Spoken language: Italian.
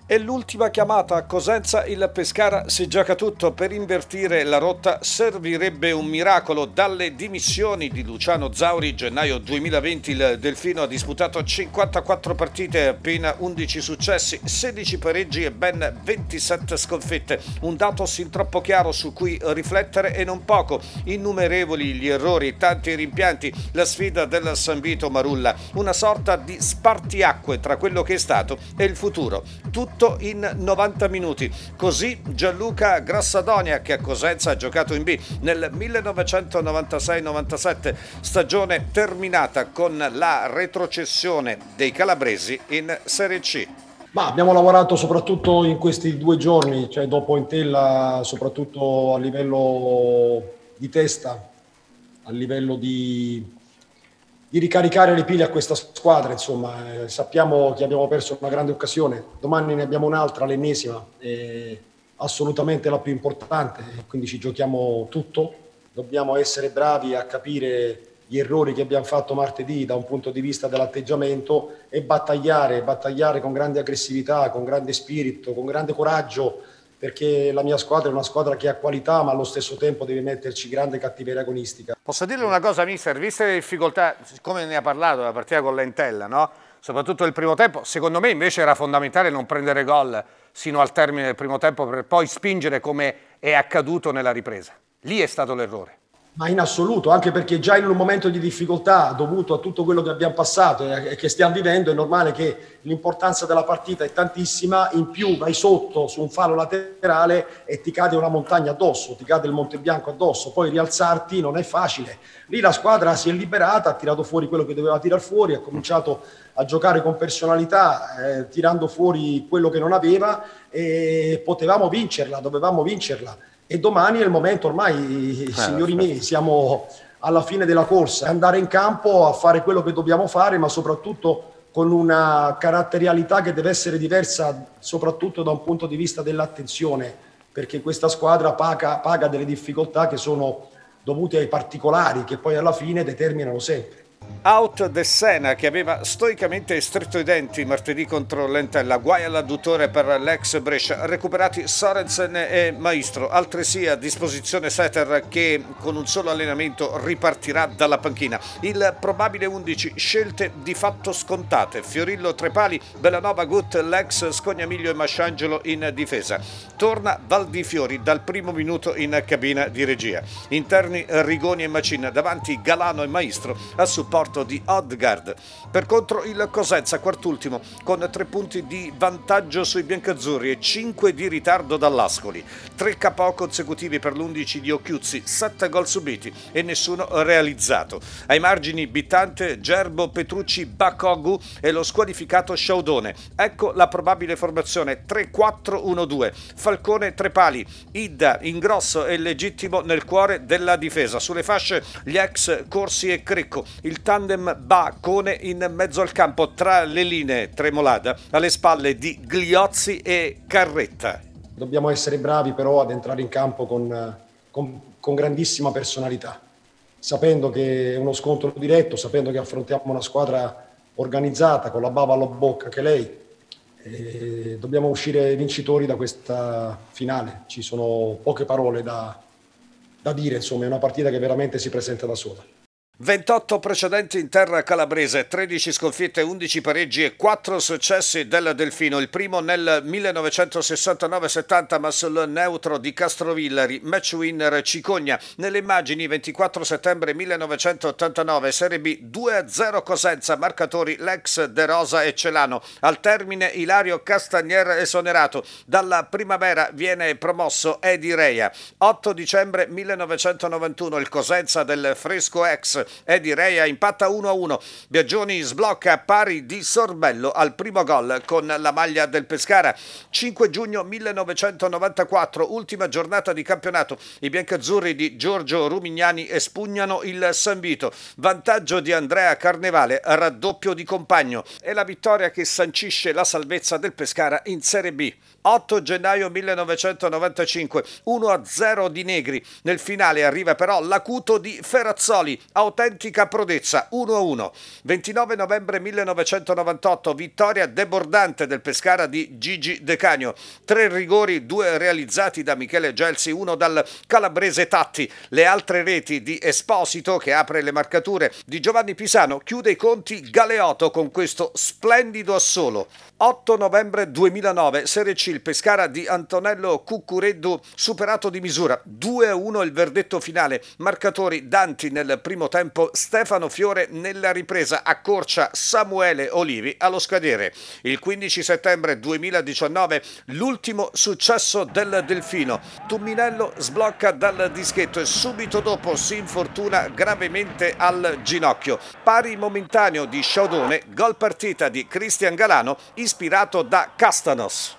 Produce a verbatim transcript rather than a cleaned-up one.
È l'ultima chiamata a Cosenza, il Pescara si gioca tutto. Per invertire la rotta servirebbe un miracolo. Dalle dimissioni di Luciano Zauri, gennaio duemilaventi, il Delfino ha disputato cinquantaquattro partite, appena undici successi, sedici pareggi e ben ventisette sconfitte. Un dato sin troppo chiaro su cui riflettere e non poco. Innumerevoli gli errori, tanti rimpianti, la sfida del San Vito Marulla, una sorta di spartiacque tra quello che è stato e il futuro. Tutto in novanta minuti. Così Gianluca Grassadonia, che a Cosenza ha giocato in B nel millenovecentonovantasei novantasette, stagione terminata con la retrocessione dei calabresi in Serie C. Ma abbiamo lavorato soprattutto in questi due giorni, cioè dopo Entella, soprattutto a livello di testa, a livello di di ricaricare le pile a questa squadra. Insomma, eh, sappiamo che abbiamo perso una grande occasione, domani ne abbiamo un'altra, l'ennesima, eh, assolutamente la più importante, quindi ci giochiamo tutto. Dobbiamo essere bravi a capire gli errori che abbiamo fatto martedì da un punto di vista dell'atteggiamento e battagliare, battagliare con grande aggressività, con grande spirito, con grande coraggio, perché la mia squadra è una squadra che ha qualità, ma allo stesso tempo deve metterci grande cattiveria agonistica. Posso dirle una cosa, mister? Viste le difficoltà, come ne ha parlato della partita con l'Entella, no? Soprattutto il primo tempo, secondo me invece era fondamentale non prendere gol sino al termine del primo tempo per poi spingere come è accaduto nella ripresa. Lì è stato l'errore. Ma in assoluto, anche perché già in un momento di difficoltà dovuto a tutto quello che abbiamo passato e che stiamo vivendo, è normale che l'importanza della partita è tantissima, in più vai sotto su un fallo laterale e ti cade una montagna addosso, ti cade il Monte Bianco addosso, poi rialzarti non è facile. Lì la squadra si è liberata, ha tirato fuori quello che doveva tirar fuori, ha cominciato a giocare con personalità, eh, tirando fuori quello che non aveva, e potevamo vincerla, dovevamo vincerla. E domani è il momento, ormai, eh, signori miei, siamo alla fine della corsa, andare in campo a fare quello che dobbiamo fare, ma soprattutto con una caratterialità che deve essere diversa, soprattutto da un punto di vista dell'attenzione, perché questa squadra paga, paga delle difficoltà che sono dovute ai particolari, che poi alla fine determinano sempre. Out De Sena, che aveva stoicamente stretto i denti martedì contro l'Entella, guai all'adduttore per l'ex Brescia, recuperati Sorensen e Maestro, altresì a disposizione Setter, che con un solo allenamento ripartirà dalla panchina. Il probabile undici, scelte di fatto scontate: Fiorillo Trepali, Bellanova Gut, l'ex Scognamiglio e Masciangelo in difesa. Torna Valdifiori dal primo minuto in cabina di regia. Interni Rigoni e Macin, davanti Galano e Maestro a supporto di Odgaard. Per contro il Cosenza, quartultimo, con tre punti di vantaggio sui biancazzurri e cinque di ritardo dall'Ascoli. Tre K O consecutivi per l'undici di Occhiuzzi, sette gol subiti e nessuno realizzato. Ai margini Bittante, Gerbo, Petrucci, Bakogu e lo squalificato Sciaudone. Ecco la probabile formazione: tre quattro uno due. Falcone Trepali, Idda, Ingrosso e Legittimo nel cuore della difesa. Sulle fasce gli ex Corsi e Crecco. Il tandem Ba-Cone in mezzo al campo, tra le linee Tremolada, alle spalle di Gliozzi e Carretta. Dobbiamo essere bravi però ad entrare in campo con, con, con grandissima personalità, sapendo che è uno scontro diretto, sapendo che affrontiamo una squadra organizzata, con la bava alla bocca che lei. E dobbiamo uscire vincitori da questa finale. Ci sono poche parole da, da dire, insomma, è una partita che veramente si presenta da sola. ventotto precedenti in terra calabrese, tredici sconfitte, undici pareggi e quattro successi del Delfino. Il primo nel millenovecentosessantanove settanta, ma sul neutro di Castrovillari, match winner Cicogna. Nelle immagini ventiquattro settembre millenovecentottantanove, Serie B, due a zero Cosenza, marcatori l'ex De Rosa e Celano. Al termine Ilario Castagnier esonerato. Dalla Primavera viene promosso Edi Reia. otto dicembre millenovecentonovantuno, il Cosenza del fresco ex Edi Reia impatta uno a uno. Biagioni sblocca a pari di Sorbello al primo gol con la maglia del Pescara. cinque giugno millenovecentonovantaquattro, ultima giornata di campionato. I biancazzurri di Giorgio Rumignani espugnano il San Vito. Vantaggio di Andrea Carnevale, raddoppio di Compagno. È la vittoria che sancisce la salvezza del Pescara in Serie B. otto gennaio millenovecentonovantacinque, uno a zero di Negri. Nel finale arriva però l'acuto di Ferrazzoli. A autentica prodezza, uno a uno. ventinove novembre millenovecentonovantotto, vittoria debordante del Pescara di Gigi De Canio. Tre rigori, due realizzati da Michele Gelsi, uno dal calabrese Tatti. Le altre reti di Esposito, che apre le marcature, di Giovanni Pisano, chiude i conti Galeotto con questo splendido assolo. otto novembre duemilanove, Serie C, il Pescara di Antonello Cuccureddu superato di misura, due a uno il verdetto finale, marcatori Danti nel primo tempo, Stefano Fiore nella ripresa, accorcia Samuele Olivi allo scadere. Il quindici settembre duemiladiciannove, l'ultimo successo del Delfino, Tumminello sblocca dal dischetto e subito dopo si infortuna gravemente al ginocchio. Pari momentaneo di Sciaudone, gol partita di Cristian Galano ispirato da Castanos.